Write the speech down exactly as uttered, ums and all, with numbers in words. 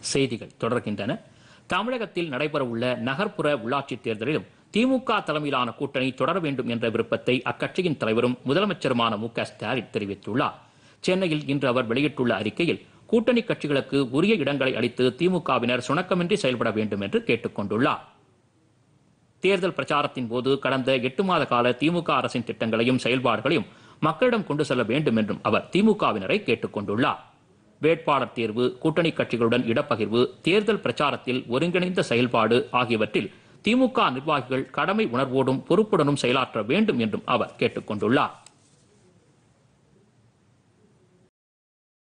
செய்திகள் தொடர்கின்றன. தமிழகத்தில் நடைபெறவுள்ள நகர்ப்புற உள்ளாட்சித் தேர்தலிலும் திமுக தலைமையிலான கூட்டணி தொடர வேண்டும் என்ற விருப்பத்தை அக்கட்சியின் தலைவரும் முதலமைச்சருமான மு க ஸ்டாலின் தெரிவித்துள்ளார். சென்னையில் இன்று அவர் வெளியிட்டுள்ள அறிக்கையில் கூட்டணி கட்சிகளுக்கு உரிய இடங்களை அளித்து திமுகவினர் சுணக்கமின்றி செயல்பட வேண்டும் என்று கேட்டுக் கொண்டுள்ளார். தேர்தல் பிரச்சாரத்தின் போது கடந்த எட்டு மாத கால திமுக அரசின் திட்டங்களையும் செயல்பாடுகளையும் மக்களிடம் கொண்டு செல்ல வேண்டும் என்றும் அவர் திமுகவினரை கேட்டுக் கொண்டுள்ளார். வேட்பாளர் தேர்வு, கூட்டணி கட்சிகளுடன் இடப்பகிர்வு, தேர்தல் பிரச்சாரத்தில் ஒருங்கிணைந்த செயல்பாடு ஆகியவற்றில் திமுக நிர்வாகிகள் கடமை உணர்வோடும் பொறுப்புடனும் செயலாற்ற வேண்டும் என்றும் அவர் கேட்டுக் கொண்டுள்ளார்.